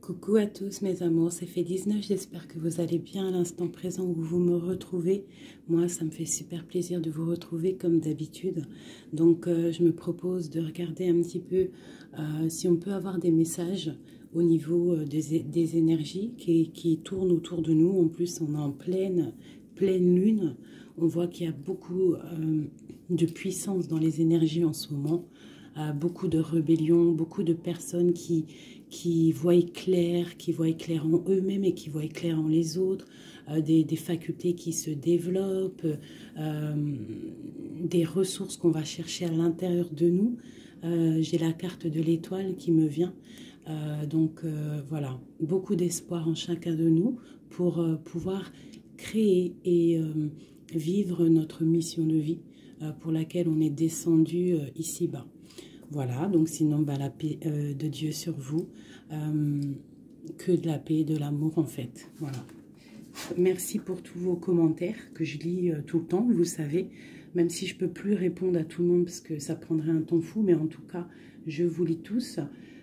Coucou à tous mes amours, c'est Fait19, j'espère que vous allez bien à l'instant présent où vous me retrouvez. Moi, ça me fait super plaisir de vous retrouver comme d'habitude. Donc, je me propose de regarder un petit peu si on peut avoir des messages au niveau des énergies qui tournent autour de nous. En plus, on est en pleine lune. On voit qu'il y a beaucoup de puissance dans les énergies en ce moment. Beaucoup de rébellion, beaucoup de personnes qui voient clair en eux-mêmes et qui voient clair en les autres, des facultés qui se développent, des ressources qu'on va chercher à l'intérieur de nous. J'ai la carte de l'étoile qui me vient. Voilà, beaucoup d'espoir en chacun de nous pour pouvoir créer et vivre notre mission de vie pour laquelle on est descendu ici-bas. Voilà, donc sinon, la paix de Dieu sur vous, que de la paix et de l'amour en fait. Voilà. Merci pour tous vos commentaires que je lis tout le temps, vous savez, même si je ne peux plus répondre à tout le monde parce que ça prendrait un temps fou, mais en tout cas, je vous lis tous.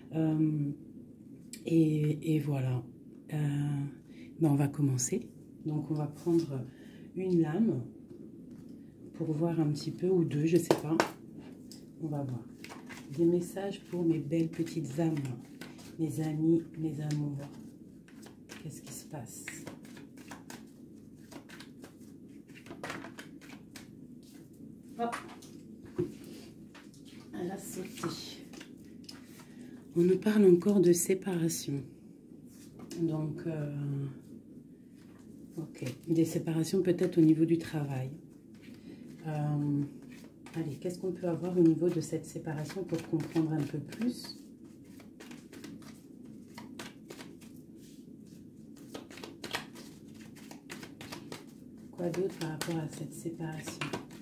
Et voilà, on va commencer. Donc on va prendre une lame pour voir un petit peu, ou deux, je ne sais pas. On va voir. Des messages pour mes belles petites âmes, mes amis, mes amours. Qu'est-ce qui se passe? Hop, elle a sauté. On nous parle encore de séparation. Donc, ok, des séparations peut-être au niveau du travail. Allez, qu'est-ce qu'on peut avoir au niveau de cette séparation pour comprendre un peu plus? Quoi d'autre par rapport à cette séparation?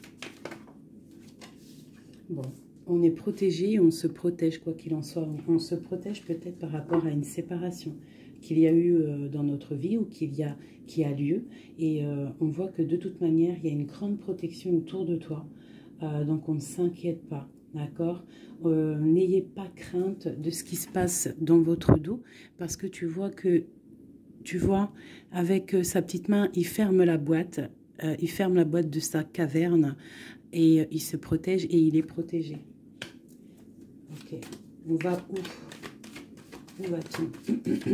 Bon, on est protégé, on se protège quoi qu'il en soit. On se protège peut-être par rapport à une séparation qu'il y a eu dans notre vie ou qui a lieu. Et on voit que de toute manière, il y a une grande protection autour de toi. Donc on ne s'inquiète pas, d'accord? N'ayez pas crainte de ce qui se passe dans votre dos, parce que tu vois, avec sa petite main, il ferme la boîte de sa caverne, et il se protège et il est protégé. Ok, on va où? Où va-t-on?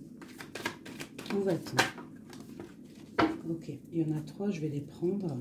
Où va-t-on? Ok, il y en a trois, je vais les prendre.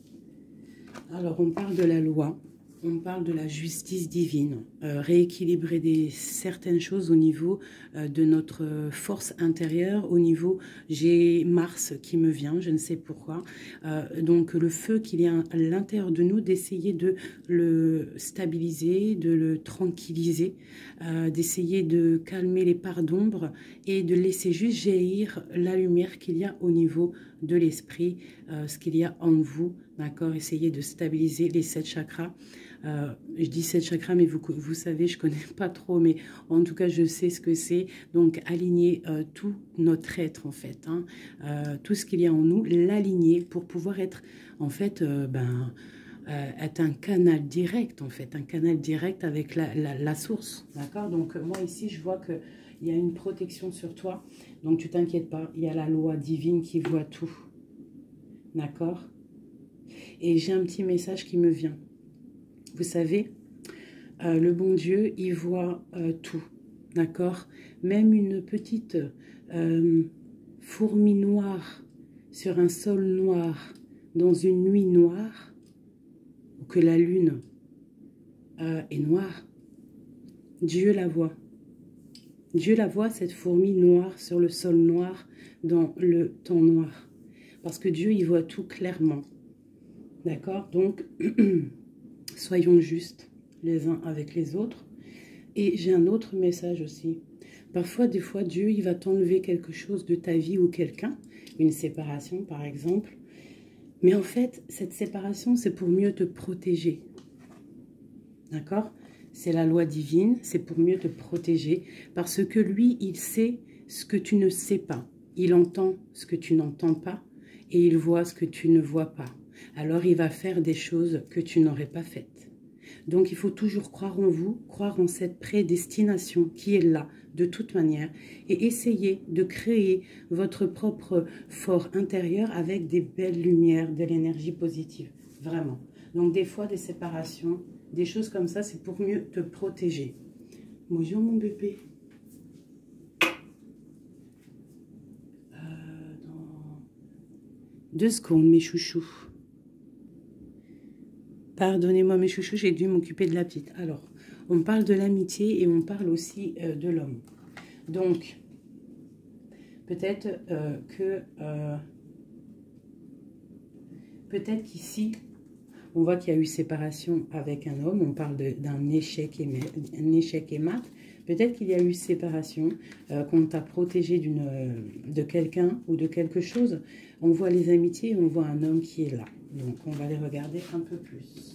Alors, on parle de la loi, on parle de la justice divine, rééquilibrer certaines choses au niveau de notre force intérieure, au niveau, j'ai Mars qui me vient, je ne sais pourquoi, donc le feu qu'il y a à l'intérieur de nous, d'essayer de le stabiliser, de le tranquilliser, d'essayer de calmer les parts d'ombre et de laisser juste jaillir la lumière qu'il y a au niveau de l'esprit, ce qu'il y a en vous, d'accord? Essayez de stabiliser les 7 chakras. Je dis 7 chakras, mais vous savez, je connais pas trop, mais en tout cas, je sais ce que c'est. Donc, aligner tout notre être, en fait, hein, tout ce qu'il y a en nous, l'aligner pour pouvoir être, en fait, être un canal direct, en fait, un canal direct avec la source, d'accord? Donc, moi, ici, je vois que il y a une protection sur toi, donc tu t'inquiètes pas, il y a la loi divine qui voit tout, d'accord? Et j'ai un petit message qui me vient. Vous savez, le bon Dieu, il voit tout, d'accord? Même une petite fourmi noire sur un sol noir, dans une nuit noire, ou que la lune est noire, Dieu la voit. Dieu la voit, cette fourmi noire sur le sol noir, dans le temps noir. Parce que Dieu, il voit tout clairement. D'accord? Donc, soyons justes les uns avec les autres. Et j'ai un autre message aussi. Parfois, des fois, Dieu, il va t'enlever quelque chose de ta vie ou quelqu'un. Une séparation, par exemple. Mais en fait, cette séparation, c'est pour mieux te protéger. D'accord? C'est la loi divine, c'est pour mieux te protéger. Parce que lui, il sait ce que tu ne sais pas. Il entend ce que tu n'entends pas. Et il voit ce que tu ne vois pas. Alors, il va faire des choses que tu n'aurais pas faites. Donc, il faut toujours croire en vous, croire en cette prédestination qui est là, de toute manière, et essayer de créer votre propre fort intérieur avec des belles lumières, de l'énergie positive, vraiment. Donc, des fois, des séparations, des choses comme ça, c'est pour mieux te protéger. Bonjour, mon bébé. Dans 2 secondes, mes chouchous. Pardonnez-moi mes chouchous, j'ai dû m'occuper de la petite. Alors, on parle de l'amitié et on parle aussi de l'homme. Donc, peut-être peut-être qu'ici, on voit qu'il y a eu séparation avec un homme. On parle d'un échec et mat. Peut-être qu'il y a eu séparation, qu'on t'a protégé de quelqu'un ou de quelque chose. On voit les amitiés et on voit un homme qui est là. Donc, on va les regarder un peu plus.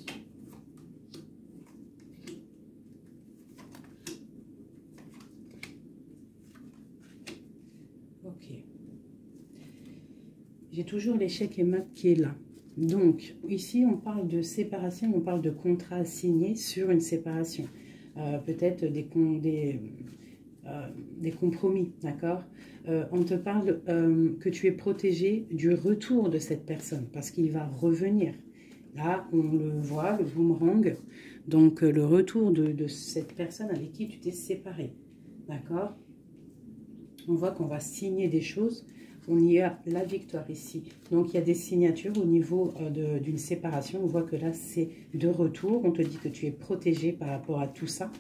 Ok. J'ai toujours l'échec et mat qui est là. Donc, ici, on parle de séparation, on parle de contrat signé sur une séparation. Peut-être des compromis, d'accord? On te parle que tu es protégé du retour de cette personne parce qu'il va revenir. Là, on le voit, le boomerang. Donc, le retour de cette personne avec qui tu t'es séparé, d'accord? On voit qu'on va signer des choses. On y a la victoire ici. Donc, il y a des signatures au niveau d'une séparation. On voit que là, c'est de retour. On te dit que tu es protégé par rapport à tout ça.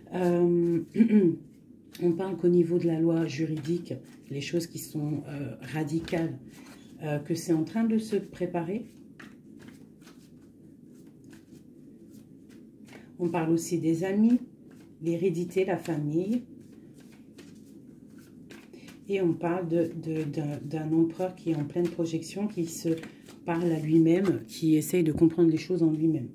On parle qu'au niveau de la loi juridique, les choses qui sont radicales, que c'est en train de se préparer. On parle aussi des amis, l'hérédité, la famille. Et on parle d'un empereur qui est en pleine projection, qui se parle à lui-même, qui essaye de comprendre les choses en lui-même.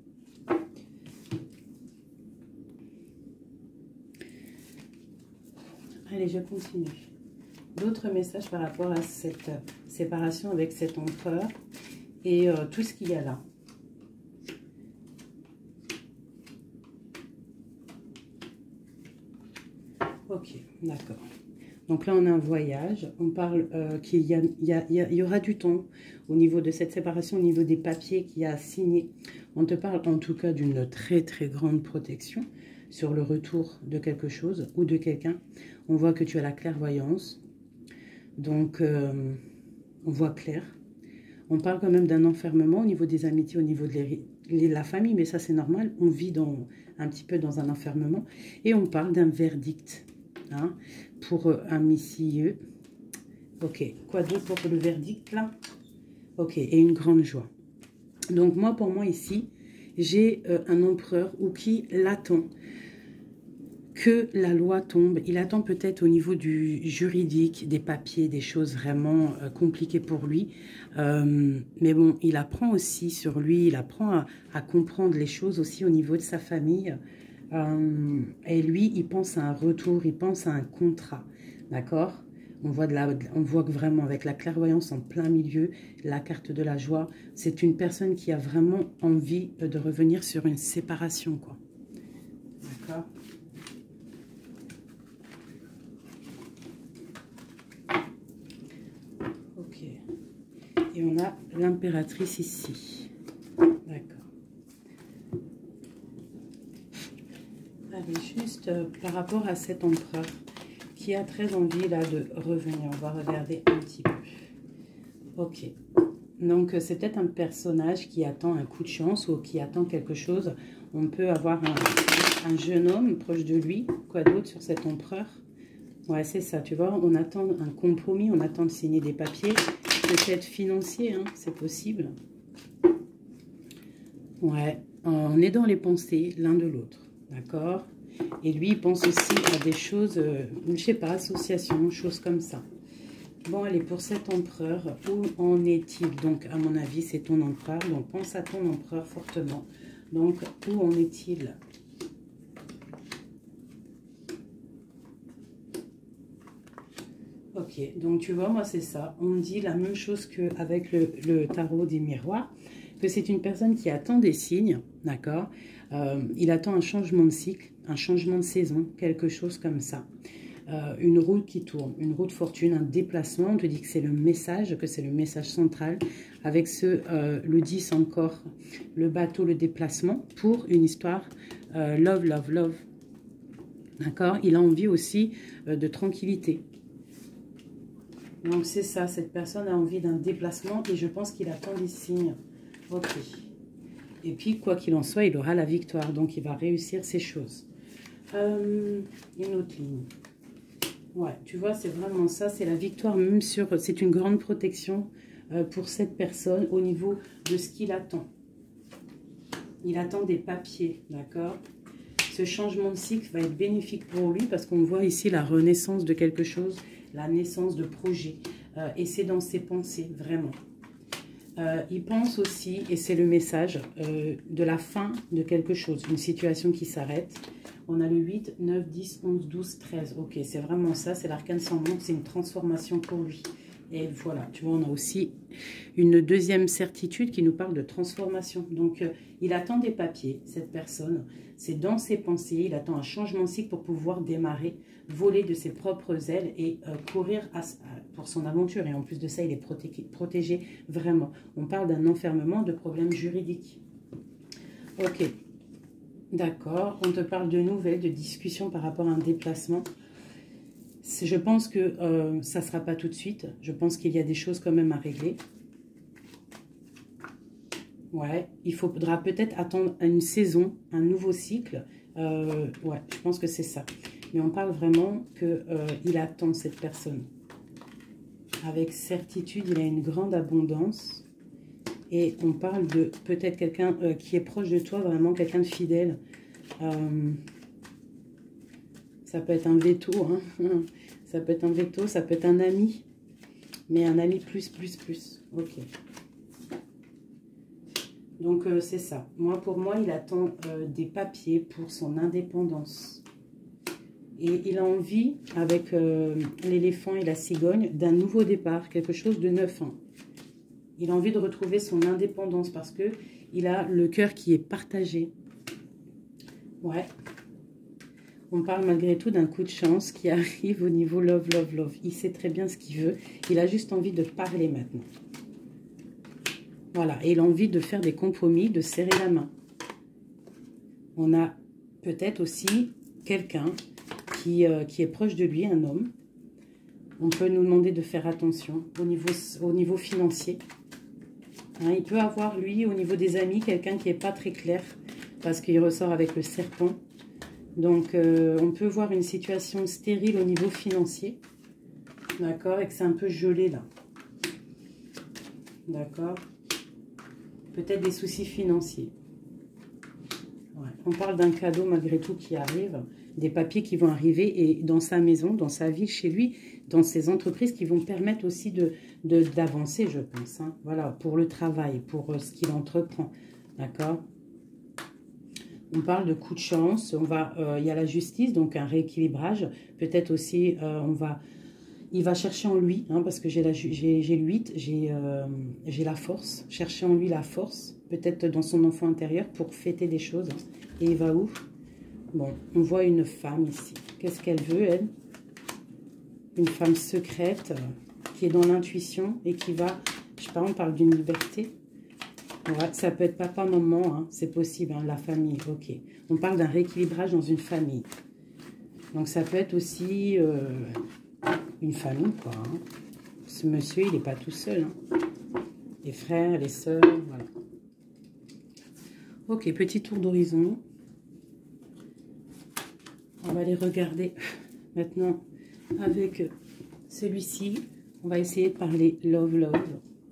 Allez, je continue. D'autres messages par rapport à cette séparation avec cet empereur et tout ce qu'il y a là. Ok, d'accord. Donc là, on a un voyage. On parle qu'il y aura du temps au niveau de cette séparation, au niveau des papiers qu'il y a signés. On te parle en tout cas d'une très très grande protection sur le retour de quelque chose ou de quelqu'un. On voit que tu as la clairvoyance. Donc, on voit clair. On parle quand même d'un enfermement au niveau des amitiés, au niveau de la famille. Mais ça, c'est normal. On vit un petit peu dans un enfermement. Et on parle d'un verdict. Hein, pour un messieurs. Ok, quoi d'autre pour le verdict là? Ok, et une grande joie. Donc moi, pour moi ici, j'ai un empereur ou qui l'attend que la loi tombe. Il attend peut-être au niveau du juridique, des papiers, des choses vraiment compliquées pour lui. Mais bon, il apprend aussi sur lui, il apprend à comprendre les choses aussi au niveau de sa famille. Et lui, il pense à un retour, il pense à un contrat, d'accord? On voit que vraiment avec la clairvoyance en plein milieu, la carte de la joie, c'est une personne qui a vraiment envie de revenir sur une séparation, quoi. D'accord? Ok. Et on a l'impératrice ici. D'accord. Allez, juste par rapport à cet empereur qui a très envie là de revenir. On va regarder un petit peu. Ok. Donc, c'est peut-être un personnage qui attend un coup de chance ou qui attend quelque chose. On peut avoir un jeune homme proche de lui. Quoi d'autre sur cet empereur? Ouais, c'est ça, tu vois. On attend un compromis, on attend de signer des papiers. Peut-être financier, hein, c'est possible. Ouais, on est dans les pensées l'un de l'autre. D'accord? Et lui, il pense aussi à des choses, je sais pas, associations, choses comme ça. Bon, allez, pour cet empereur, où en est-il? Donc, à mon avis, c'est ton empereur. Donc, pense à ton empereur fortement. Donc, où en est-il? Ok, donc tu vois, moi, c'est ça. On me dit la même chose qu'avec le tarot des miroirs, que c'est une personne qui attend des signes, d'accord? Il attend un changement de cycle, un changement de saison, quelque chose comme ça. Une roue qui tourne, une roue de fortune, un déplacement. On te dit que c'est le message central. Avec le 10 encore, le bateau, le déplacement, pour une histoire love, love, love. D'accord? Il a envie aussi de tranquillité. Donc c'est ça, cette personne a envie d'un déplacement et je pense qu'il attend des signes. Ok. Et puis, quoi qu'il en soit, il aura la victoire. Donc, il va réussir ces choses. Une autre ligne. Ouais, tu vois, c'est vraiment ça. C'est la victoire même sur... C'est une grande protection pour cette personne au niveau de ce qu'il attend. Il attend des papiers, d'accord? Ce changement de cycle va être bénéfique pour lui parce qu'on voit ici la renaissance de quelque chose, la naissance de projets. Et c'est dans ses pensées, vraiment. Il pense aussi, et c'est le message, de la fin de quelque chose, une situation qui s'arrête. On a le 8, 9, 10, 11, 12, 13. Ok, c'est vraiment ça, c'est l'arcane sans montre, c'est une transformation pour lui. Et voilà, tu vois, on a aussi une deuxième certitude qui nous parle de transformation. Donc, il attend des papiers, cette personne. C'est dans ses pensées, il attend un changement de cycle pour pouvoir démarrer, voler de ses propres ailes et courir pour son aventure. Et en plus de ça, il est protégé vraiment. On parle d'un enfermement, de problèmes juridiques. Ok, d'accord. On te parle de nouvelles, de discussions par rapport à un déplacement. Je pense que ça ne sera pas tout de suite. Je pense qu'il y a des choses quand même à régler. Ouais, il faudra peut-être attendre une saison, un nouveau cycle. Ouais, je pense que c'est ça. Mais on parle vraiment qu'il attend cette personne. Avec certitude, il a une grande abondance. Et on parle de peut-être quelqu'un qui est proche de toi, vraiment quelqu'un de fidèle. Ça peut être un veto, hein. Ça peut être un veto, ça peut être un ami. Mais un ami plus. Ok. Donc, c'est ça. Pour moi, il attend des papiers pour son indépendance. Et il a envie, avec l'éléphant et la cigogne, d'un nouveau départ, quelque chose de neuf. Hein. Il a envie de retrouver son indépendance parce que il a le cœur qui est partagé. Ouais. On parle malgré tout d'un coup de chance qui arrive au niveau love, love, love. Il sait très bien ce qu'il veut. Il a juste envie de parler maintenant. Voilà. Et il a envie de faire des compromis, de serrer la main. On a peut-être aussi quelqu'un qui est proche de lui, un homme. On peut nous demander de faire attention au niveau financier. Hein, il peut avoir, lui, au niveau des amis, quelqu'un qui n'est pas très clair parce qu'il ressort avec le serpent. Donc, on peut voir une situation stérile au niveau financier. D'accord? Et que c'est un peu gelé, là. D'accord? Peut-être des soucis financiers. Ouais. On parle d'un cadeau, malgré tout, qui arrive. Des papiers qui vont arriver et dans sa maison, dans sa ville, chez lui, dans ses entreprises qui vont permettre aussi d'avancer, je pense. Hein. Voilà, pour le travail, pour ce qu'il entreprend. D'accord? On parle de coup de chance. Il y a la justice, donc un rééquilibrage. Peut-être aussi, il va chercher en lui, hein, parce que j'ai le 8, j'ai la force. Chercher en lui la force, peut-être dans son enfant intérieur, pour fêter des choses. Et il va où? Bon, on voit une femme ici. Qu'est-ce qu'elle veut, elle? Une femme secrète qui est dans l'intuition et qui va... Je sais pas, on parle d'une liberté. Ouais, ça peut être papa, maman, hein, c'est possible, hein, la famille, ok. On parle d'un rééquilibrage dans une famille. Donc ça peut être aussi une famille, quoi. Hein. Ce monsieur, il n'est pas tout seul. Hein. Les frères, les sœurs, voilà. Ok, petit tour d'horizon. On va les regarder maintenant avec celui-ci. On va essayer de parler love, love.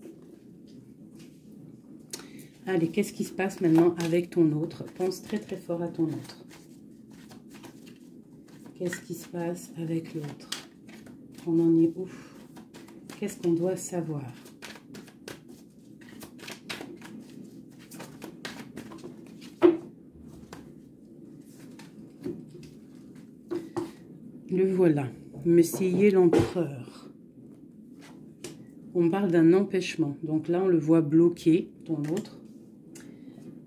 Allez, qu'est-ce qui se passe maintenant avec ton autre? Pense très très fort à ton autre. Qu'est-ce qui se passe avec l'autre? On en est où? Qu'est-ce qu'on doit savoir? Le voilà, Monsieur l'Empereur. On parle d'un empêchement. Donc là, on le voit bloqué, ton autre.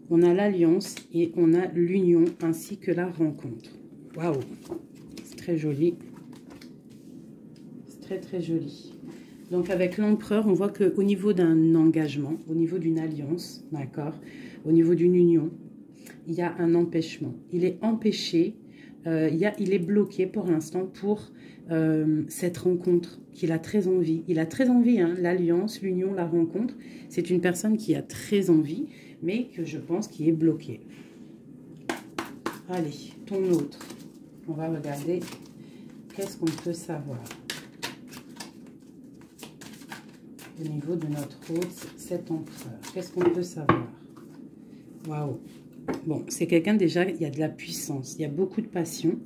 On a l'alliance et on a l'union ainsi que la rencontre. Waouh, c'est très joli. C'est très très joli. Donc avec l'empereur, on voit qu'au niveau d'un engagement, au niveau d'une alliance, d'accord, au niveau d'une union, il y a un empêchement. Il est empêché, il est bloqué pour l'instant pour cette rencontre qu'il a très envie. Il a très envie, hein, l'alliance, l'union, la rencontre. C'est une personne qui a très envie, mais que je pense qui est bloquée. Allez, ton autre. On va regarder qu'est-ce qu'on peut savoir. Au niveau de notre hôte, cet empereur. Qu'est-ce qu'on peut savoir? Waouh! Bon, c'est quelqu'un déjà, il y a de la puissance, il y a beaucoup de passion.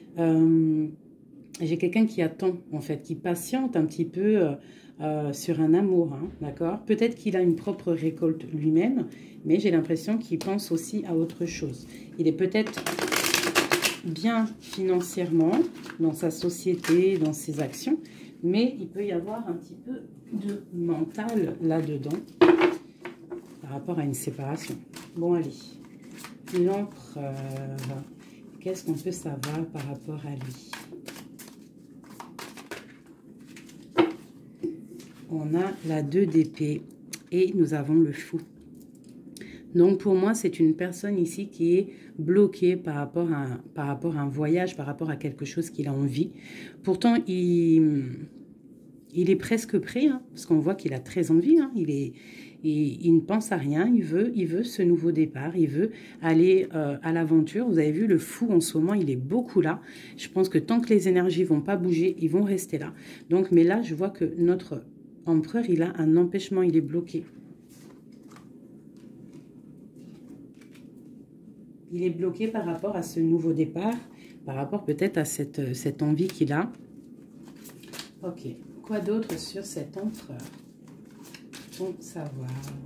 J'ai quelqu'un qui attend, en fait, qui patiente un petit peu sur un amour, hein, d'accord? Peut-être qu'il a une propre récolte lui-même, mais j'ai l'impression qu'il pense aussi à autre chose. Il est peut-être bien financièrement dans sa société, dans ses actions, mais il peut y avoir un petit peu de mental là-dedans par rapport à une séparation. Bon, allez. L'empereur, qu'est-ce qu'on peut savoir par rapport à lui? On a la 2 d'épée et nous avons le fou. Donc pour moi, c'est une personne ici qui est bloquée par rapport à un voyage, par rapport à quelque chose qu'il a envie. Pourtant, il est presque prêt, hein, parce qu'on voit qu'il a très envie. Hein, il ne pense à rien, il veut ce nouveau départ, il veut aller à l'aventure. Vous avez vu, le fou en ce moment, il est beaucoup là. Je pense que tant que les énergies vont pas bouger, ils vont rester là. Donc, mais là, je vois que notre empereur, il a un empêchement, il est bloqué. Il est bloqué par rapport à ce nouveau départ, par rapport peut-être à cette envie qu'il a. Ok, quoi d'autre sur cet empereur? Pour savoir.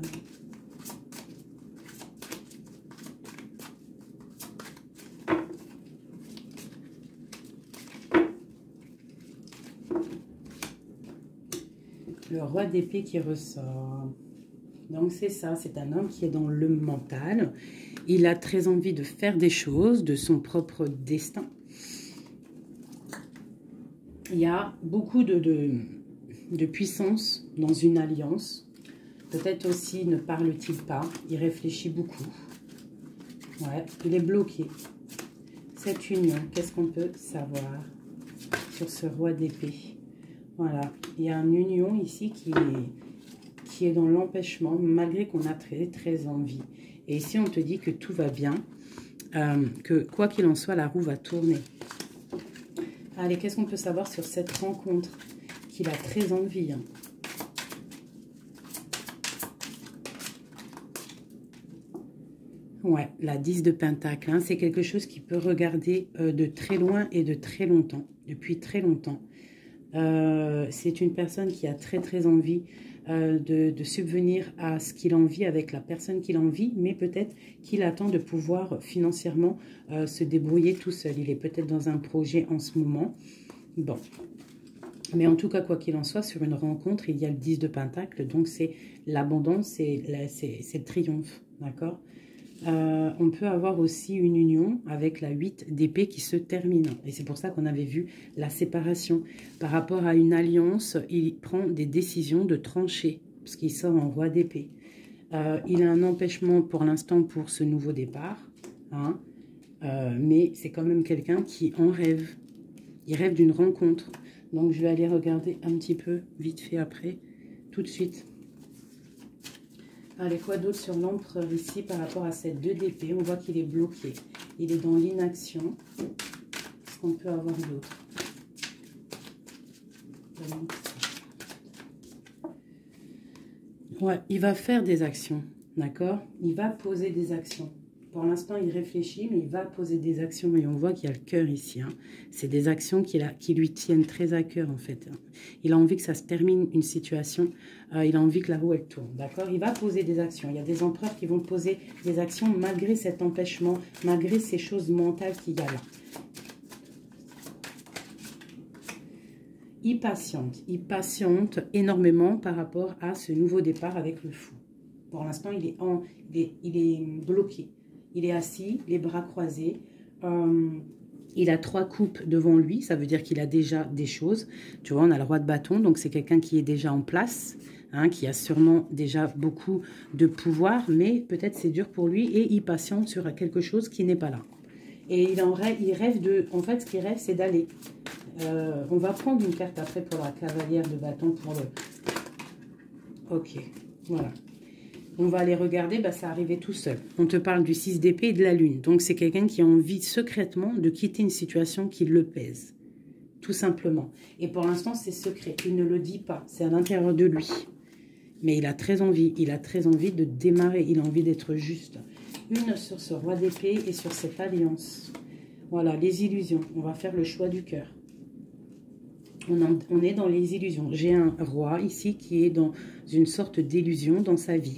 Le roi d'épée qui ressort. Donc c'est ça, c'est un homme qui est dans le mental. Il a très envie de faire des choses, de son propre destin. Il y a beaucoup de puissance dans une alliance. Peut-être aussi ne parle-t-il pas, il réfléchit beaucoup. Ouais, il est bloqué. Cette union, qu'est-ce qu'on peut savoir sur ce roi d'épée? Voilà, il y a une union ici qui est dans l'empêchement, malgré qu'on a très très envie. Et ici, on te dit que tout va bien, que quoi qu'il en soit, la roue va tourner. Allez, qu'est-ce qu'on peut savoir sur cette rencontre qu'il a très envie, hein? Ouais, la 10 de Pentacle, hein, c'est quelque chose qui peut regarder de très loin et de très longtemps, depuis très longtemps. C'est une personne qui a très très envie de subvenir à ce qu'il a envie avec la personne qu'il a envie, mais peut-être qu'il attend de pouvoir financièrement se débrouiller tout seul. Il est peut-être dans un projet en ce moment. Bon. Mais en tout cas, quoi qu'il en soit, sur une rencontre, il y a le 10 de Pentacle, donc c'est l'abondance, c'est le triomphe, d'accord? On peut avoir aussi une union avec la 8 d'épée qui se termine. Et c'est pour ça qu'on avait vu la séparation. Par rapport à une alliance, il prend des décisions de trancher, parce qu'il sort en roi d'épée. Il a un empêchement pour l'instant pour ce nouveau départ. Hein, mais c'est quand même quelqu'un qui en rêve. Il rêve d'une rencontre. Donc je vais aller regarder un petit peu vite fait après, tout de suite. Allez, quoi d'autre sur l'empereur ici par rapport à cette 2 d'épée? On voit qu'il est bloqué. Il est dans l'inaction. Qu'est-ce qu'on peut avoir d'autre? Ouais, il va faire des actions, d'accord? Il va poser des actions. Pour l'instant, il réfléchit, mais il va poser des actions. Et on voit qu'il y a le cœur ici. Hein. C'est des actions qui lui tiennent très à cœur, en fait. Il a envie que ça se termine, une situation. Il a envie que la roue, elle tourne, d'accord? Il va poser des actions. Il y a des empereurs qui vont poser des actions malgré cet empêchement, malgré ces choses mentales qu'il y a là. Il patiente énormément par rapport à ce nouveau départ avec le fou. Pour l'instant, il est bloqué. Il est assis, les bras croisés. Il a 3 coupes devant lui. Ça veut dire qu'il a déjà des choses. Tu vois, on a le roi de bâton. Donc, c'est quelqu'un qui est déjà en place. Hein, qui a sûrement déjà beaucoup de pouvoir. Mais peut-être c'est dur pour lui. Et il patiente sur quelque chose qui n'est pas là. Et il rêve de... En fait, ce qu'il rêve, c'est d'aller. On va prendre une carte après pour la cavalière de bâton. Pour le... Ok, voilà. On va aller regarder, bah, ça arrivait tout seul. On te parle du 6 d'épée et de la lune. Donc, c'est quelqu'un qui a envie secrètement de quitter une situation qui le pèse. Tout simplement. Et pour l'instant, c'est secret. Il ne le dit pas. C'est à l'intérieur de lui. Mais il a très envie. Il a très envie de démarrer. Il a envie d'être juste. Une sur ce roi d'épée et sur cette alliance. Voilà, les illusions. On va faire le choix du cœur. On est dans les illusions. J'ai un roi ici qui est dans une sorte d'illusion dans sa vie.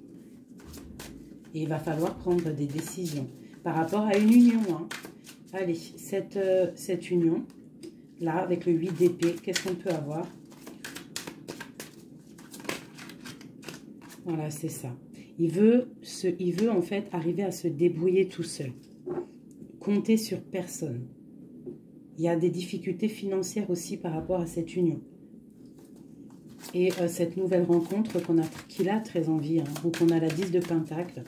Et il va falloir prendre des décisions par rapport à une union. Hein. Allez, cette union, là, avec le 8 d'épée, qu'est-ce qu'on peut avoir? Voilà, c'est ça. Il veut en fait arriver à se débrouiller tout seul. Compter sur personne. Il y a des difficultés financières aussi par rapport à cette union. Et cette nouvelle rencontre qu'il a très envie. Hein. Donc, on a la 10 de Pentacle.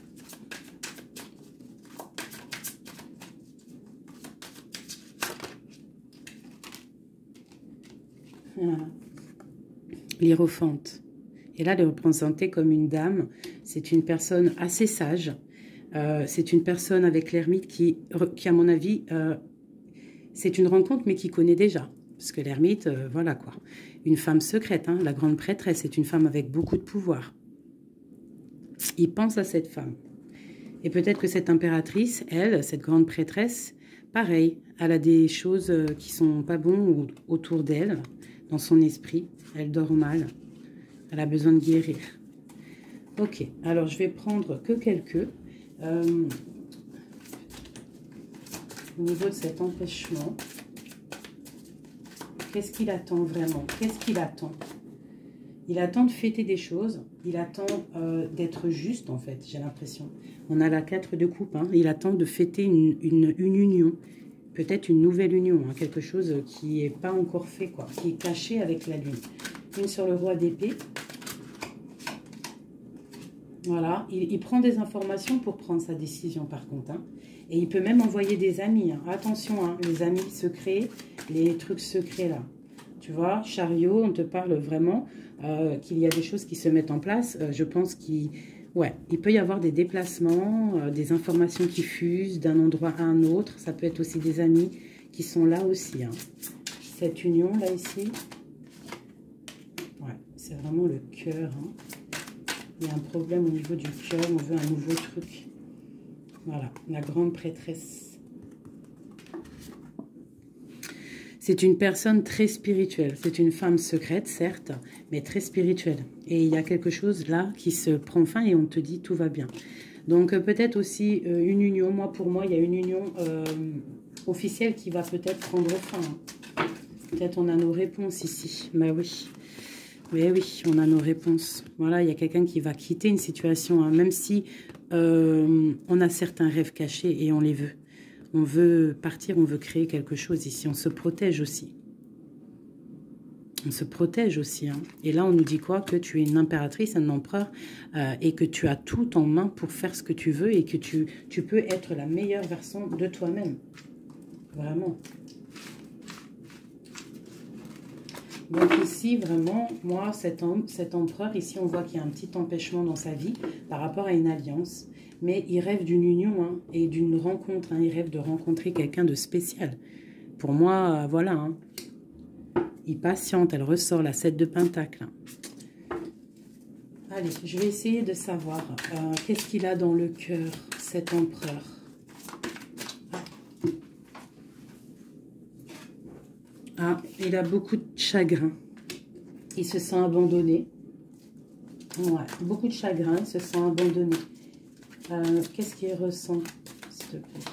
Voilà. L'Hiérophante. Et là, elle est représentée comme une dame. C'est une personne assez sage. C'est une personne avec l'ermite qui, à mon avis, c'est une rencontre, mais qui connaît déjà. Parce que l'ermite, voilà quoi. Une femme secrète, hein, la grande prêtresse, c'est une femme avec beaucoup de pouvoir. Il pense à cette femme. Et peut-être que cette impératrice, elle, cette grande prêtresse, pareil, elle a des choses qui sont pas bonnes autour d'elle, dans son esprit. Elle dort mal. Elle a besoin de guérir. Ok, alors je vais prendre que quelques. Au niveau de cet empêchement, qu'est-ce qu'il attend vraiment? Qu'est-ce qu'il attend? Il attend de fêter des choses. Il attend d'être juste, en fait, j'ai l'impression. On a la 4 de coupe. Hein. Il attend de fêter une union. Peut-être une nouvelle union. Hein, quelque chose qui n'est pas encore fait, quoi. Qui est caché avec la lune. Une sur le roi d'épée. Voilà. Il prend des informations pour prendre sa décision, par contre. Hein. Et il peut même envoyer des amis. Hein. Attention, hein, les amis secrets, les trucs secrets, là. Tu vois, chariot, on te parle vraiment qu'il y a des choses qui se mettent en place. Je pense qu'il peut y avoir des déplacements, des informations qui fusent d'un endroit à un autre. Ça peut être aussi des amis qui sont là aussi. Hein. Cette union, là, ici, ouais, c'est vraiment le cœur. Hein. Il y a un problème au niveau du cœur. On veut un nouveau truc. Voilà, la grande prêtresse. C'est une personne très spirituelle. C'est une femme secrète, certes, mais très spirituelle. Et il y a quelque chose là qui se prend fin et on te dit tout va bien. Donc peut-être aussi une union. Pour moi, il y a une union officielle qui va peut-être prendre fin. Peut-être on a nos réponses ici. Bah oui. Mais oui, on a nos réponses. Voilà, il y a quelqu'un qui va quitter une situation, hein, même si on a certains rêves cachés et on les veut. On veut partir, on veut créer quelque chose ici. On se protège aussi. On se protège aussi. Hein. Et là, on nous dit quoi? Que tu es une impératrice, un empereur, et que tu as tout en main pour faire ce que tu veux et que tu peux être la meilleure version de toi-même. Vraiment. Donc ici, vraiment, moi, cet empereur, ici, on voit qu'il y a un petit empêchement dans sa vie par rapport à une alliance. Mais il rêve d'une union hein, et d'une rencontre. Hein. Il rêve de rencontrer quelqu'un de spécial. Pour moi, voilà. Hein. Il patiente. Elle ressort la 7 de Pentacle. Allez, je vais essayer de savoir qu'est-ce qu'il a dans le cœur, cet empereur. Ah, il a beaucoup de chagrin. Il se sent abandonné. Ouais, beaucoup de chagrin. Il se sent abandonné. Qu'est-ce qu'il ressent, s'il te plaît?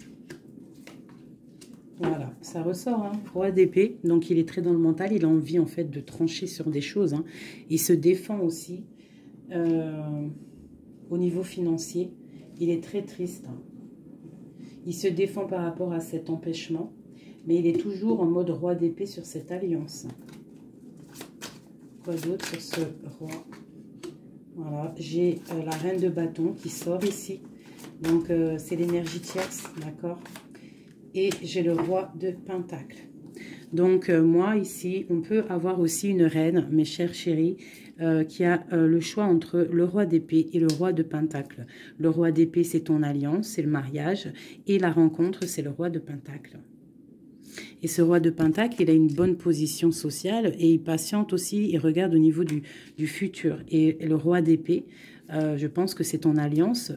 Voilà, ça ressort, hein. Roi d'épée, donc il est très dans le mental, il a envie en fait de trancher sur des choses. Hein. Il se défend aussi. au niveau financier. Il est très triste. Hein. Il se défend par rapport à cet empêchement. Mais il est toujours en mode roi d'épée sur cette alliance. Quoi d'autre sur ce roi? Voilà, j'ai la reine de bâton qui sort ici. Donc, c'est l'énergie tierce, d'accord? Et j'ai le roi de pentacle. Donc, moi, ici, on peut avoir aussi une reine, mes chers chéris, qui a le choix entre le roi d'épée et le roi de pentacle. Le roi d'épée, c'est ton alliance, c'est le mariage. Et la rencontre, c'est le roi de pentacle. Et ce roi de pentacle, il a une bonne position sociale et il patiente aussi, il regarde au niveau du futur. Et le roi d'épée, je pense que c'est ton alliance,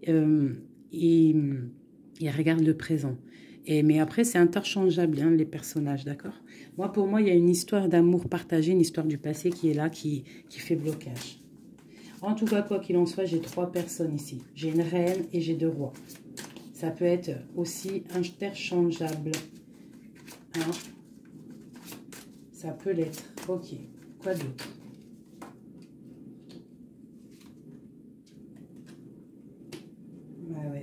il regarde le présent. Mais après, c'est interchangeable, hein, les personnages, d'accord? Pour moi, il y a une histoire d'amour partagé, une histoire du passé qui est là, qui fait blocage. En tout cas, quoi qu'il en soit, j'ai 3 personnes ici. J'ai une reine et j'ai 2 rois. Ça peut être aussi interchangeable. Hein? Ça peut l'être. Ok. Quoi d'autre? Ouais.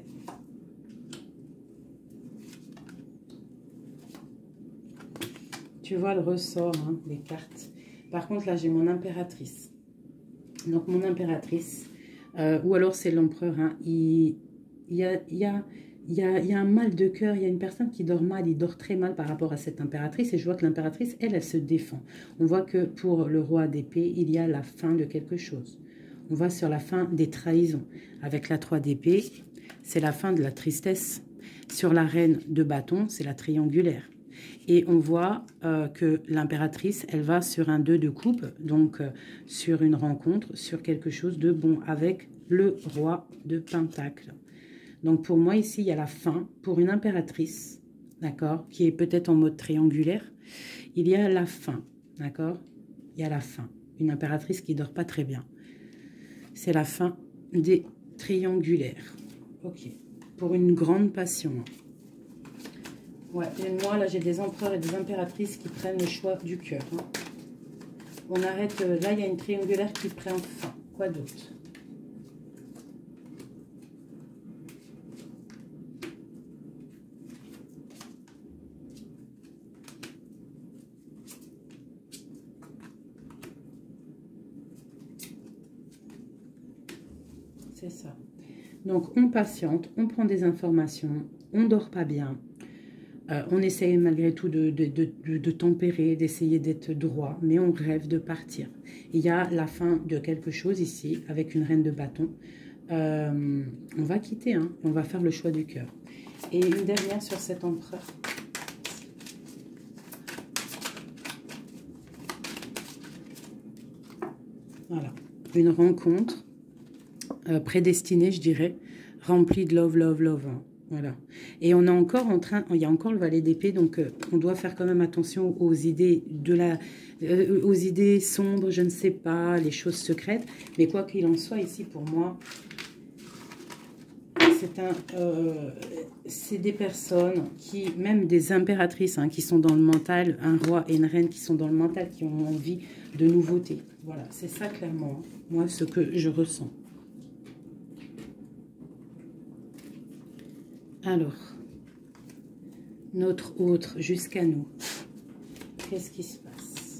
Tu vois le ressort, hein, les cartes. Par contre, là, j'ai mon impératrice. Donc, mon impératrice, ou alors c'est l'empereur, hein, il y a un mal de cœur, il y a une personne qui dort mal, il dort très mal par rapport à cette impératrice. Et je vois que l'impératrice, elle se défend. On voit que pour le roi d'épée, il y a la fin de quelque chose. On voit sur la fin des trahisons. Avec la 3 d'épée, c'est la fin de la tristesse. Sur la reine de bâton, c'est la triangulaire. Et on voit que l'impératrice, elle va sur un 2 de coupe, donc sur une rencontre, sur quelque chose de bon, avec le roi de pentacle. Donc pour moi, ici, il y a la fin pour une impératrice, d'accord, qui est peut-être en mode triangulaire. Il y a la fin, d'accord? Il y a la fin. Une impératrice qui ne dort pas très bien. C'est la fin des triangulaires. Ok. Pour une grande passion. Ouais, et moi, là, j'ai des empereurs et des impératrices qui prennent le choix du cœur. Hein. On arrête, là, il y a une triangulaire qui prend fin. Quoi d'autre? C'est ça. Donc, on patiente, on prend des informations, on ne dort pas bien. On essaye malgré tout de tempérer, d'essayer d'être droit, mais on rêve de partir. Il y a la fin de quelque chose ici, avec une reine de bâton. On va quitter, hein, on va faire le choix du cœur. Et une dernière sur cet empereur. Voilà, une rencontre prédestinée, je dirais, remplie de love, love, love. Hein. Voilà. Et on est encore en train, il y a encore le valet d'épée, donc on doit faire quand même attention aux idées aux idées sombres, je ne sais pas, les choses secrètes. Mais quoi qu'il en soit, ici pour moi, c'est des personnes qui, même des impératrices, hein, qui sont dans le mental, un roi et une reine qui sont dans le mental, qui ont envie de nouveautés. Voilà, c'est ça clairement, hein, moi, ce que je ressens. Alors, notre autre jusqu'à nous, qu'est-ce qui se passe?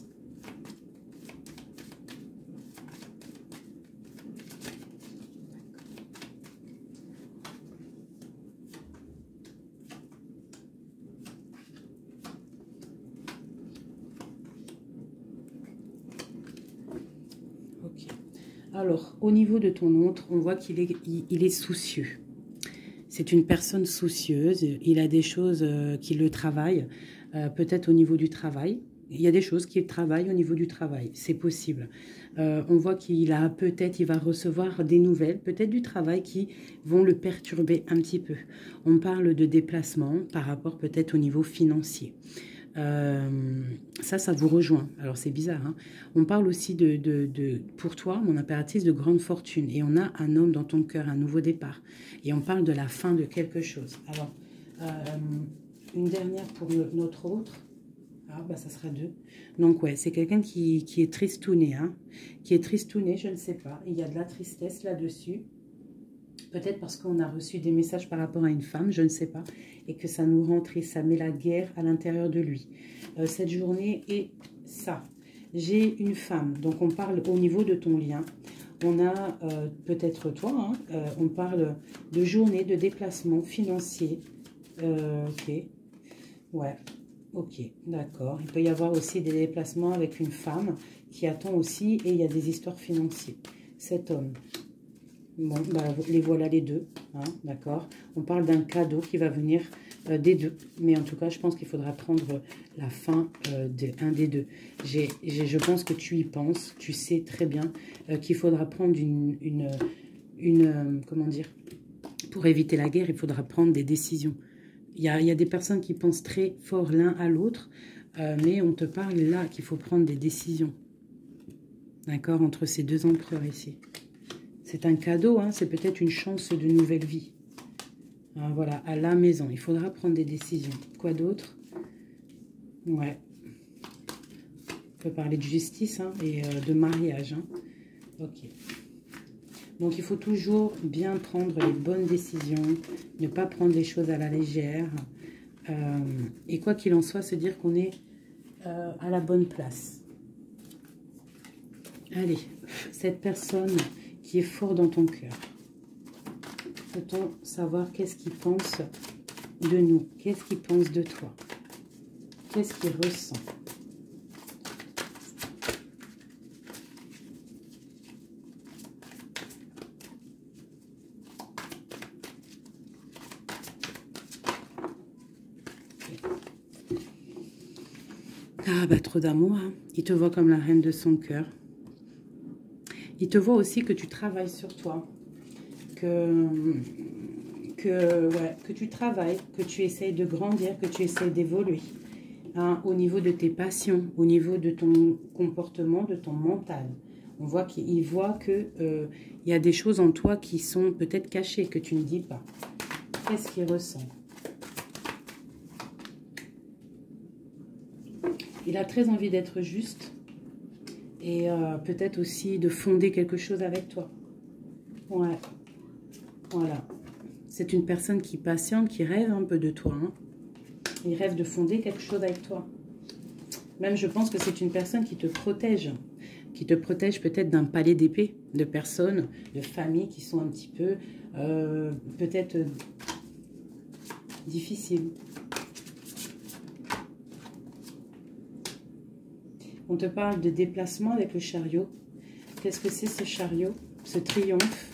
Ok. Alors, au niveau de ton autre, on voit qu'il est soucieux. C'est une personne soucieuse, il a des choses qui le travaillent, peut-être au niveau du travail. Il y a des choses qui travaillent au niveau du travail, c'est possible. On voit qu'il a il va recevoir des nouvelles, peut-être du travail, qui vont le perturber un petit peu. On parle de déplacement par rapport peut-être au niveau financier. Ça vous rejoint. Alors, c'est bizarre. Hein, on parle aussi pour toi, mon impératrice, de grande fortune. Et on a un homme dans ton cœur, un nouveau départ. Et on parle de la fin de quelque chose. Alors, une dernière pour notre autre. Ah, bah, ça sera 2. Donc, ouais, c'est quelqu'un qui est tristouné. Hein, qui est tristouné, je ne sais pas. Il y a de la tristesse là-dessus. Peut-être parce qu'on a reçu des messages par rapport à une femme, je ne sais pas. Et que ça nous rentre et ça met la guerre à l'intérieur de lui. Cette journée est ça. J'ai une femme, donc on parle au niveau de ton lien. On a peut-être toi, hein, on parle de journée, de déplacement financier. Ok, ouais, ok, d'accord. Il peut y avoir aussi des déplacements avec une femme qui attend aussi et il y a des histoires financières. Cet homme, bon, bah, les voilà les deux, hein, d'accord. On parle d'un cadeau qui va venir des deux. Mais en tout cas, je pense qu'il faudra prendre la fin d'un des deux. Je pense que tu y penses. Tu sais très bien qu'il faudra prendre comment dire, pour éviter la guerre, il faudra prendre des décisions. Il y a des personnes qui pensent très fort l'un à l'autre, mais on te parle là qu'il faut prendre des décisions. D'accord, entre ces deux empereurs ici. C'est un cadeau, hein, c'est peut-être une chance de nouvelle vie. Hein, voilà, à la maison, il faudra prendre des décisions. Quoi d'autre? Ouais. On peut parler de justice, hein, et de mariage. Hein. Ok. Donc, il faut toujours bien prendre les bonnes décisions, ne pas prendre les choses à la légère. Et quoi qu'il en soit, se dire qu'on est à la bonne place. Allez, cette personne qui est fort dans ton cœur. Peut-on savoir qu'est-ce qu'il pense de nous? Qu'est-ce qu'il pense de toi? Qu'est-ce qu'il ressent? Ah, bah trop d'amour. Hein. Il te voit comme la reine de son cœur. Il te voit aussi que tu travailles sur toi. Que tu travailles, que tu essayes de grandir, que tu essayes d'évoluer. Hein, au niveau de tes passions, au niveau de ton comportement, de ton mental. On voit qu'il voit que il y a des choses en toi qui sont peut-être cachées, que tu ne dis pas. Qu'est-ce qu'il ressent? Il a très envie d'être juste et peut-être aussi de fonder quelque chose avec toi. Ouais, voilà. C'est une personne qui patiente, qui rêve un peu de toi. Hein. Il rêve de fonder quelque chose avec toi. Même, je pense que c'est une personne qui te protège. Qui te protège peut-être d'un palais d'épée, de personnes, de familles qui sont un petit peu, peut-être, difficiles. On te parle de déplacement avec le chariot. Qu'est-ce que c'est ce chariot? Ce triomphe.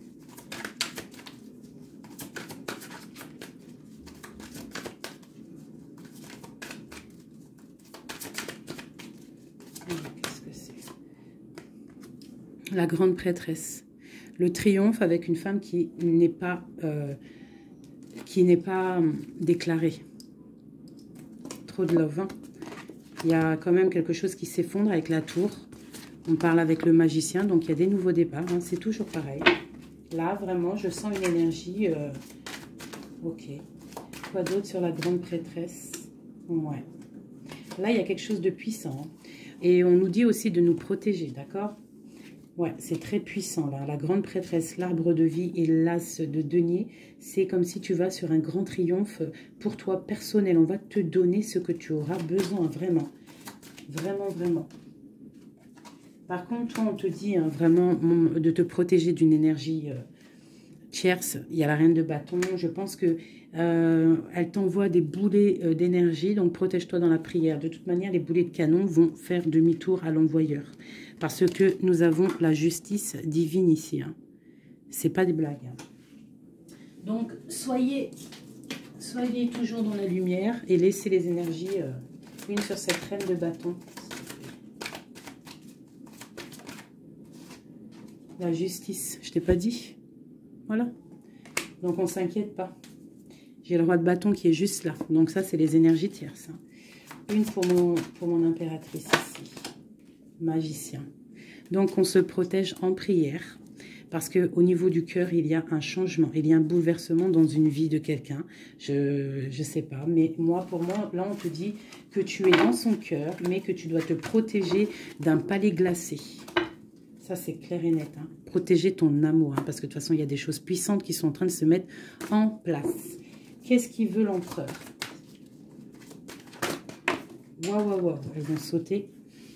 Qu'est-ce que c'est? La grande prêtresse. Le triomphe avec une femme qui n'est pas déclarée. Trop de love, hein. Il y a quand même quelque chose qui s'effondre avec la tour. On parle avec le magicien, donc il y a des nouveaux départs. Hein, c'est toujours pareil. Là, vraiment, je sens une énergie. Ok. Quoi d'autre sur la grande prêtresse? Ouais. Là, il y a quelque chose de puissant. Hein. Et on nous dit aussi de nous protéger, d'accord? Ouais, c'est très puissant, là. La grande prêtresse, l'arbre de vie et l'as de denier, c'est comme si tu vas sur un grand triomphe pour toi personnel. On va te donner ce que tu auras besoin, vraiment. Vraiment, vraiment. Par contre, toi, on te dit hein, vraiment de te protéger d'une énergie tierce. Il y a la reine de bâton. Je pense que elle t'envoie des boulets d'énergie. Donc, protège-toi dans la prière. De toute manière, les boulets de canon vont faire demi-tour à l'envoyeur. Parce que nous avons la justice divine ici. Hein. C'est pas des blagues. Hein. Donc, soyez toujours dans la lumière et laissez les énergies une sur cette reine de bâton. La justice, je t'ai pas dit. Voilà. Donc, on s'inquiète pas. J'ai le roi de bâton qui est juste là. Donc, ça, c'est les énergies tierces. Hein. Une pour mon impératrice ici. Magicien. Donc, on se protège en prière. Parce qu'au niveau du cœur, il y a un changement. Il y a un bouleversement dans une vie de quelqu'un. Je ne sais pas. Mais pour moi, là, on te dit que tu es dans son cœur, mais que tu dois te protéger d'un palais glacé. Ça, c'est clair et net. Hein. Protéger ton amour, hein, parce que de toute façon, il y a des choses puissantes qui sont en train de se mettre en place. Qu'est-ce qu'il veut l'empereur? Waouh, waouh, waouh, elles vont sauter.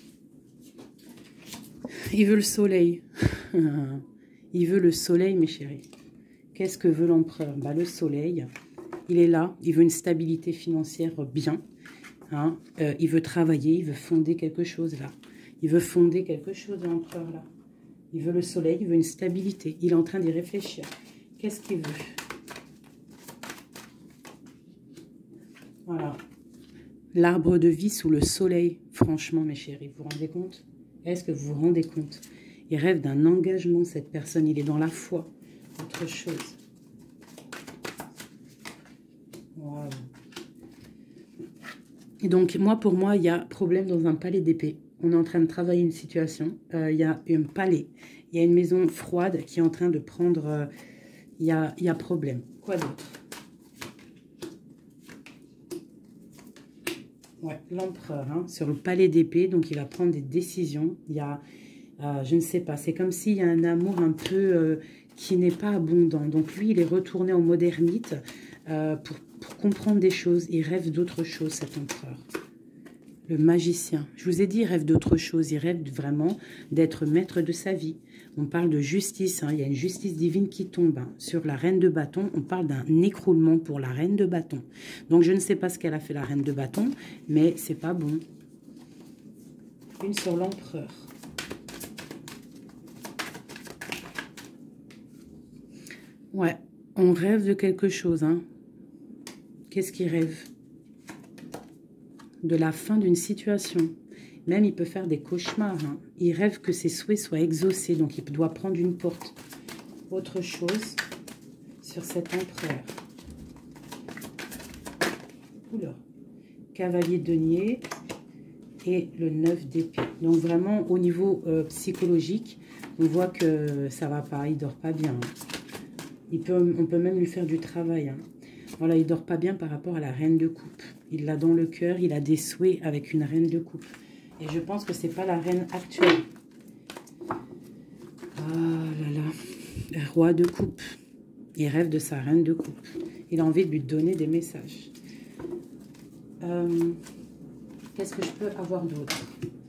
Il veut le soleil. Il veut le soleil, mes chéris. Qu'est-ce que veut l'empereur? Bah, le soleil, il est là. Il veut une stabilité financière bien. Hein. Il veut travailler, il veut fonder quelque chose là. Il veut fonder quelque chose, l'empereur là. Il veut le soleil, il veut une stabilité. Il est en train d'y réfléchir. Qu'est-ce qu'il veut? Voilà. L'arbre de vie sous le soleil. Franchement, mes chéris, vous vous rendez compte? Est-ce que vous vous rendez compte? Il rêve d'un engagement, cette personne. Il est dans la foi. Autre chose. Wow. Et donc, pour moi, il y a problème dans un palais d'épée. On est en train de travailler une situation. Il y a un palais. Il y a une maison froide qui est en train de prendre... il y a problème. Quoi d'autre? Ouais, l'empereur, hein, sur le palais d'épée. Donc, il va prendre des décisions. Il y a... je ne sais pas. C'est comme s'il y a un amour un peu qui n'est pas abondant. Donc, lui, il est retourné en modernite pour comprendre des choses. Il rêve d'autre chose, cet empereur. Le magicien. Je vous ai dit, il rêve d'autre chose. Il rêve vraiment d'être maître de sa vie. On parle de justice. Hein. Il y a une justice divine qui tombe. Hein. Sur la reine de bâton, on parle d'un écroulement pour la reine de bâton. Donc, je ne sais pas ce qu'elle a fait, la reine de bâton, mais c'est pas bon. Une sur l'empereur. Ouais, on rêve de quelque chose. Hein. Qu'est-ce qu'il rêve? De la fin d'une situation. Même, il peut faire des cauchemars. Hein. Il rêve que ses souhaits soient exaucés. Donc, il doit prendre une porte. Autre chose sur cet empereur. Oula. Cavalier de denier et le 9 d'épée. Donc, vraiment, au niveau psychologique, on voit que ça va pas. Il dort pas bien. Hein. On peut même lui faire du travail. Hein. Voilà, il dort pas bien par rapport à la reine de coupe. Il l'a dans le cœur, il a des souhaits avec une reine de coupe. Et je pense que c'est pas la reine actuelle. Ah là là, roi de coupe. Il rêve de sa reine de coupe. Il a envie de lui donner des messages. Qu'est-ce que je peux avoir d'autre?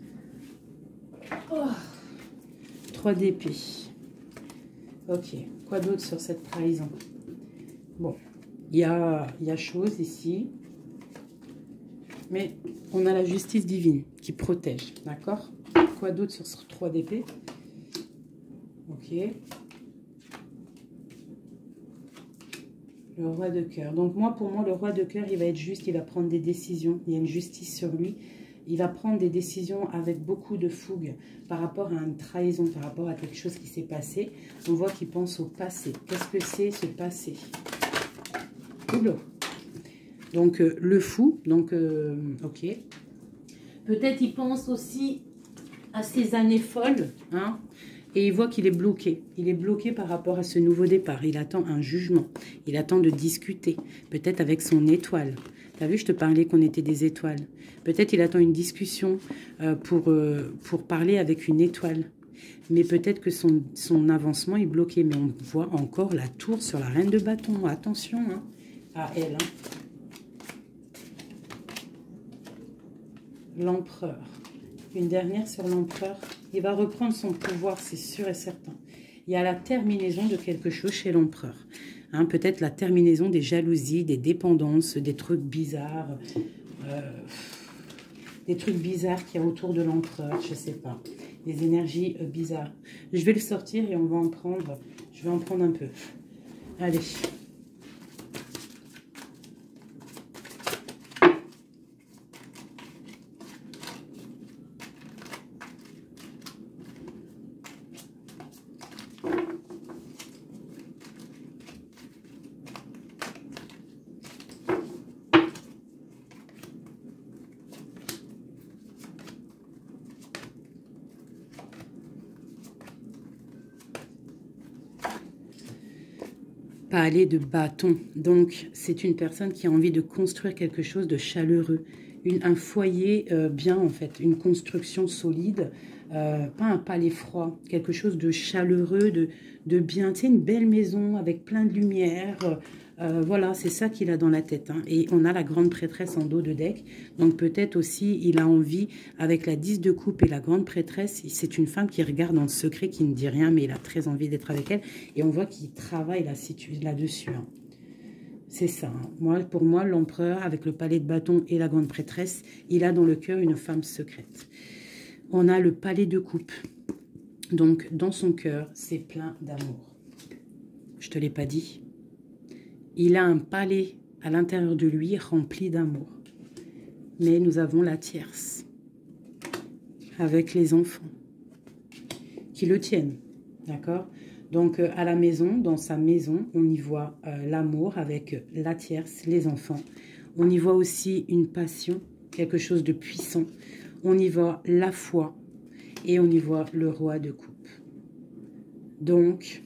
Oh, 3 d'épée. Ok, quoi d'autre sur cette trahison? Bon, il y a chose ici. Mais on a la justice divine qui protège, d'accord? Quoi d'autre sur ce 3 d'épée? Ok. Le roi de cœur. Donc pour moi, le roi de cœur, il va être juste, il va prendre des décisions. Il y a une justice sur lui. Il va prendre des décisions avec beaucoup de fougue par rapport à une trahison, par rapport à quelque chose qui s'est passé. On voit qu'il pense au passé. Qu'est-ce que c'est ce passé? Oula. Donc, le fou, donc, ok. Peut-être il pense aussi à ces années folles, hein, et il voit qu'il est bloqué. Il est bloqué par rapport à ce nouveau départ. Il attend un jugement. Il attend de discuter, peut-être avec son étoile. T'as vu, je te parlais qu'on était des étoiles. Peut-être il attend une discussion pour parler avec une étoile. Mais peut-être que son avancement est bloqué. Mais on voit encore la tour sur la reine de bâton. Attention, hein, à elle, hein. L'empereur. Une dernière sur l'empereur. Il va reprendre son pouvoir, c'est sûr et certain. Il y a la terminaison de quelque chose chez l'empereur. Hein, peut-être la terminaison des jalousies, des dépendances, des trucs bizarres. Des trucs bizarres qu'il y a autour de l'empereur, je ne sais pas. Des énergies bizarres. Je vais le sortir et on va en prendre. Je vais en prendre un peu. Allez. Palais de bâton. Donc, c'est une personne qui a envie de construire quelque chose de chaleureux. Un foyer bien, en fait. Une construction solide. pas un palais froid, quelque chose de chaleureux, de bien, tu sais, une belle maison avec plein de lumière. Voilà, c'est ça qu'il a dans la tête. Hein. Et on a la grande prêtresse en dos de deck. Donc peut-être aussi, il a envie, avec la 10 de coupe et la grande prêtresse, c'est une femme qui regarde en secret, qui ne dit rien, mais il a très envie d'être avec elle. Et on voit qu'il travaille là-dessus. Hein. C'est ça. Hein. Pour moi, l'empereur, avec le palais de bâton et la grande prêtresse, il a dans le cœur une femme secrète. On a le palais de coupe. Donc, dans son cœur, c'est plein d'amour. Je ne te l'ai pas dit. Il a un palais à l'intérieur de lui rempli d'amour. Mais nous avons la tierce, avec les enfants, qui le tiennent. D'accord ? Donc, à la maison, dans sa maison, on y voit l'amour avec la tierce, les enfants. On y voit aussi une passion, quelque chose de puissant. On y voit la foi et on y voit le roi de coupe. Donc,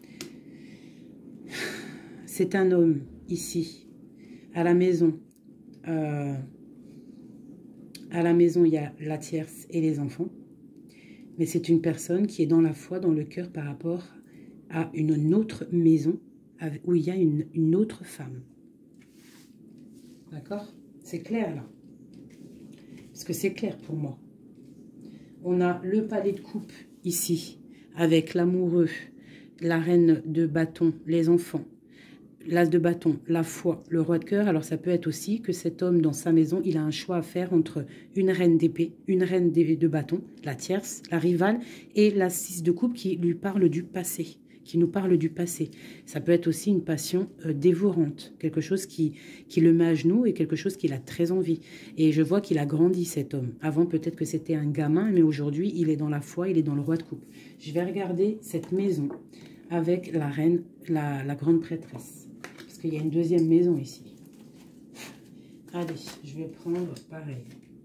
c'est un homme ici, à la maison. À la maison, il y a la tierce et les enfants. Mais c'est une personne qui est dans la foi, dans le cœur par rapport à une autre maison où il y a une autre femme. D'accord? C'est clair là. Parce que c'est clair pour moi. On a le palais de coupe ici, avec l'amoureux, la reine de bâton, les enfants, l'as de bâton, la foi, le roi de cœur. Alors ça peut être aussi que cet homme dans sa maison, il a un choix à faire entre une reine d'épée, une reine de bâton, la tierce, la rivale, et la 6 de coupe qui lui parle du passé, qui nous parle du passé. Ça peut être aussi une passion dévorante, quelque chose qui le met à genoux et quelque chose qu'il a très envie. Et je vois qu'il a grandi cet homme. Avant peut-être que c'était un gamin, mais aujourd'hui il est dans la foi, il est dans le roi de coupe. Je vais regarder cette maison avec la reine, la grande prêtresse. Parce qu'il y a une deuxième maison ici. Allez, je vais prendre pareil.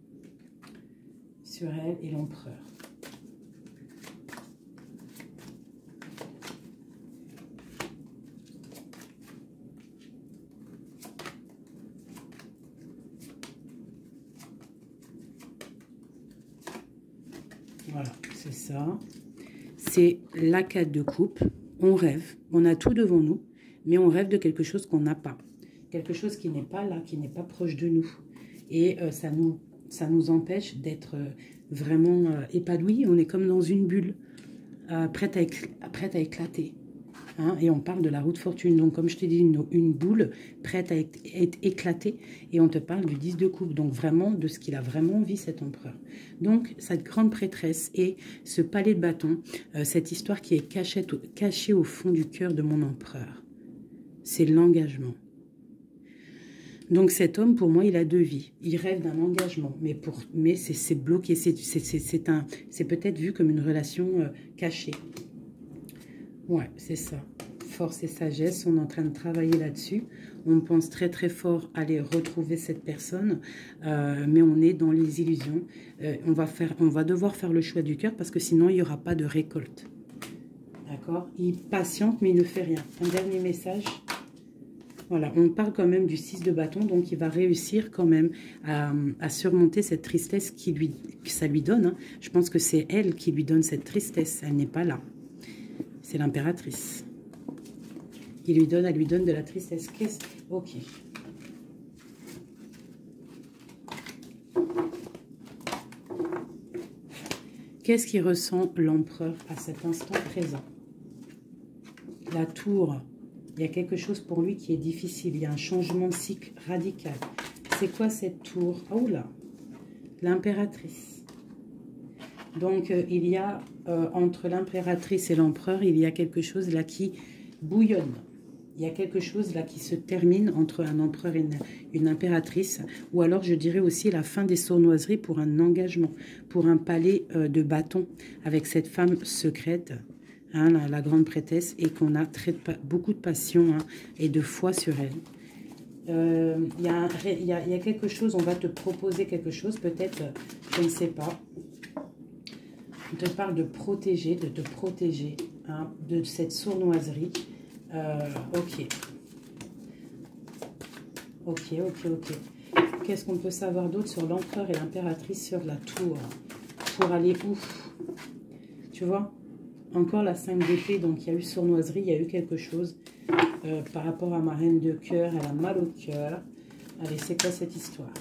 Sur elle et l'empereur. Voilà, c'est ça. C'est la 4 de coupe. On rêve, on a tout devant nous. Mais on rêve de quelque chose qu'on n'a pas. Quelque chose qui n'est pas là, qui n'est pas proche de nous. Et ça nous empêche d'être vraiment épanouis. On est comme dans une bulle, prête à éclater. Hein, et on parle de la roue de fortune. Donc, comme je t'ai dit, une boule prête à être éclatée. Et on te parle du 10 de coupe. Donc, vraiment, de ce qu'il a vraiment envie, cet empereur. Donc, cette grande prêtresse et ce palais de bâton, cette histoire qui est cachée au fond du cœur de mon empereur. C'est l'engagement. Donc cet homme, pour moi, il a deux vies. Il rêve d'un engagement, mais c'est bloqué. C'est peut-être vu comme une relation cachée. Ouais, c'est ça. Force et sagesse, on est en train de travailler là-dessus. On pense très très fort à aller retrouver cette personne, mais on est dans les illusions. On va devoir faire le choix du cœur parce que sinon, il n'y aura pas de récolte. D'accord? Il patiente, mais il ne fait rien. Un dernier message. Voilà, on parle quand même du 6 de bâton, donc il va réussir quand même à surmonter cette tristesse que ça lui donne. Hein. Je pense que c'est elle qui lui donne cette tristesse, elle n'est pas là. C'est l'impératrice. Elle lui donne de la tristesse. Ok. Qu'est-ce qui ressent l'empereur à cet instant présent? La tour. Il y a quelque chose pour lui qui est difficile. Il y a un changement de cycle radical. C'est quoi cette tour? Oh là, l'impératrice. Donc, il y a, entre l'impératrice et l'empereur, il y a quelque chose là qui bouillonne. Il y a quelque chose là qui se termine entre un empereur et une impératrice. Ou alors, je dirais aussi la fin des sournoiseries pour un engagement, pour un palais de bâton avec cette femme secrète. Hein, la grande prêtresse, et qu'on a beaucoup de passion et de foi sur elle. Il y a quelque chose, on va te proposer quelque chose, peut-être, je ne sais pas. On te parle de protéger, de te protéger de cette sournoiserie. Ok. Qu'est-ce qu'on peut savoir d'autre sur l'empereur et l'impératrice sur la tour? Pour aller où? Tu vois? Encore la 5 d'épée, donc il y a eu sournoiserie, il y a eu quelque chose par rapport à ma reine de cœur. Elle a mal au cœur. Allez, c'est quoi cette histoire?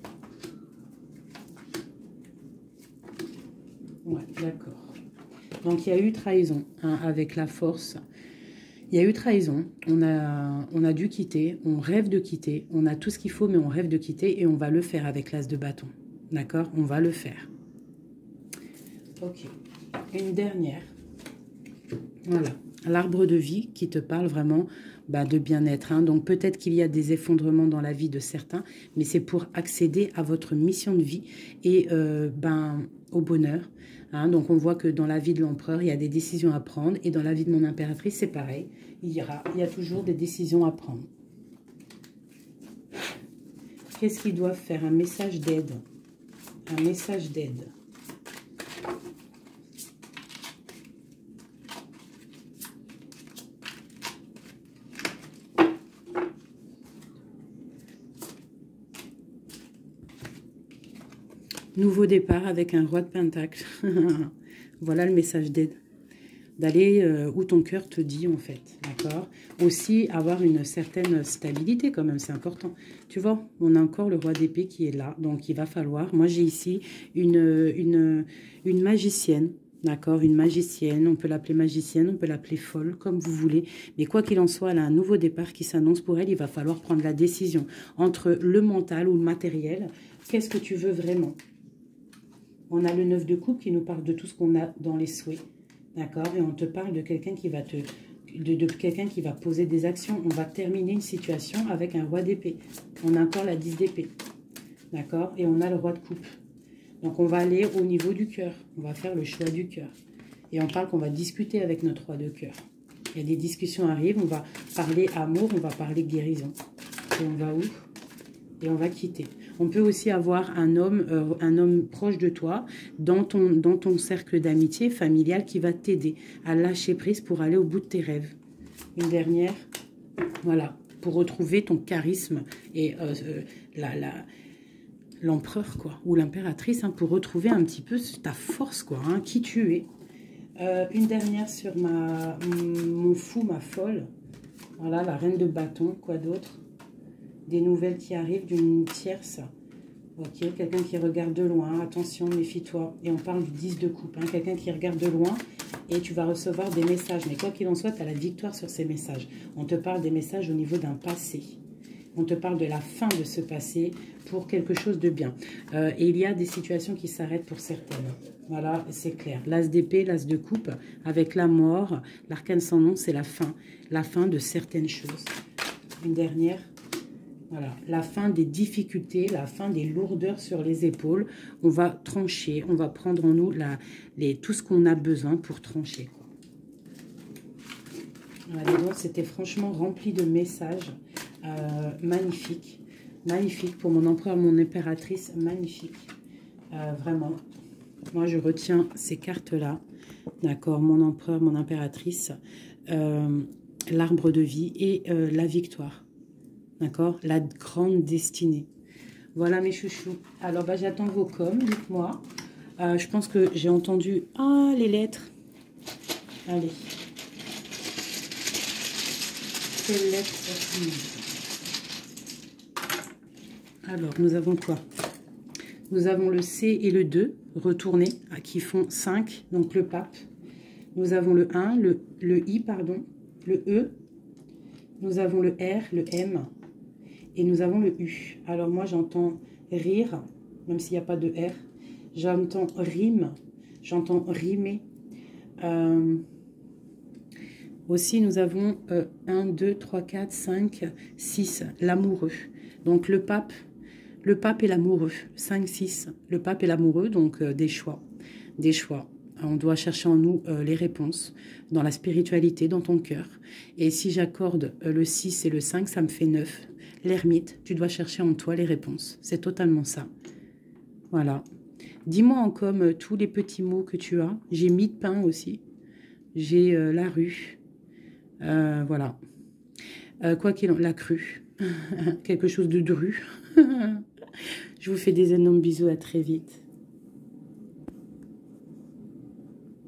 Ouais, d'accord. Donc il y a eu trahison hein, avec la force. Il y a eu trahison. On a dû quitter. On rêve de quitter. On a tout ce qu'il faut, mais on rêve de quitter et on va le faire avec l'as de bâton. D'accord? On va le faire. Ok. Une dernière. Voilà. L'arbre de vie qui te parle vraiment de bien-être. Hein. Donc peut-être qu'il y a des effondrements dans la vie de certains, mais c'est pour accéder à votre mission de vie et au bonheur. Hein. Donc on voit que dans la vie de l'empereur, il y a des décisions à prendre et dans la vie de mon impératrice, c'est pareil. Il y a toujours des décisions à prendre. Qu'est-ce qu'ils doivent faire? Un message d'aide. Un message d'aide. Nouveau départ avec un roi de pentacle. Voilà le message d'aide. D'aller où ton cœur te dit, en fait. D'accord? Aussi, avoir une certaine stabilité, quand même, c'est important. Tu vois, on a encore le roi d'épée qui est là. Donc, il va falloir... Moi, j'ai ici une magicienne. D'accord? Une magicienne. On peut l'appeler magicienne, on peut l'appeler folle, comme vous voulez. Mais quoi qu'il en soit, elle a un nouveau départ qui s'annonce pour elle. Il va falloir prendre la décision entre le mental ou le matériel. Qu'est-ce que tu veux vraiment? On a le 9 de coupe qui nous parle de tout ce qu'on a dans les souhaits. D'accord? Et on te parle de quelqu'un qui va quelqu'un qui va poser des actions. On va terminer une situation avec un roi d'épée. On a encore la 10 d'épée. D'accord? Et on a le roi de coupe. Donc on va aller au niveau du cœur. On va faire le choix du cœur. Et on parle qu'on va discuter avec notre roi de cœur. Il y a des discussions arrivent. On va parler amour, on va parler guérison. Et on va où? Et on va quitter. On peut aussi avoir un homme proche de toi, dans ton cercle d'amitié familial qui va t'aider à lâcher prise pour aller au bout de tes rêves. Une dernière, voilà, pour retrouver ton charisme et l'empereur, quoi, ou l'impératrice, hein, pour retrouver un petit peu ta force, quoi, hein, qui tu es. Une dernière sur mon fou, ma folle. Voilà, la reine de bâton, quoi d'autre? Des nouvelles qui arrivent d'une tierce. Ok, quelqu'un qui regarde de loin. Attention, méfie-toi. Et on parle du 10 de coupe. Hein, quelqu'un qui regarde de loin et tu vas recevoir des messages. Mais quoi qu'il en soit, tu as la victoire sur ces messages. On te parle des messages au niveau d'un passé. On te parle de la fin de ce passé pour quelque chose de bien. Et il y a des situations qui s'arrêtent pour certaines. Voilà, c'est clair. L'as d'épée, l'as de coupe, avec la mort, l'arcane sans nom, c'est la fin de certaines choses. Une dernière. Voilà, la fin des difficultés, la fin des lourdeurs sur les épaules. On va trancher, on va prendre en nous tout ce qu'on a besoin pour trancher. Voilà, donc c'était franchement rempli de messages magnifiques. Magnifique pour mon empereur, mon impératrice, magnifique. Vraiment, moi je retiens ces cartes-là. D'accord, mon empereur, mon impératrice, l'arbre de vie et la victoire. D'accord? La grande destinée. Voilà mes chouchous. Alors, j'attends vos coms, dites-moi. Je pense que j'ai entendu... Ah, les lettres. Allez. Quelles lettres? Alors, nous avons quoi? Nous avons le C et le 2, retournés, qui font 5, donc le pape. Nous avons le 1, le I, pardon, le E. Nous avons le R, le M. Et nous avons le U. Alors moi, j'entends rire, même s'il n'y a pas de R. J'entends rime, j'entends rimer. Aussi, nous avons 1, 2, 3, 4, 5, 6, l'amoureux. Donc le pape et l'amoureux. 5, 6, le pape et l'amoureux, donc des choix. Des choix. On doit chercher en nous les réponses, dans la spiritualité, dans ton cœur. Et si j'accorde le 6 et le 5, ça me fait 9. L'ermite, tu dois chercher en toi les réponses. C'est totalement ça. Voilà. Dis-moi en com tous les petits mots que tu as. J'ai mis de pain aussi. J'ai la rue. Voilà. Quoi qu'il en... La crue. Quelque chose de dru. Je vous fais des énormes bisous. À très vite.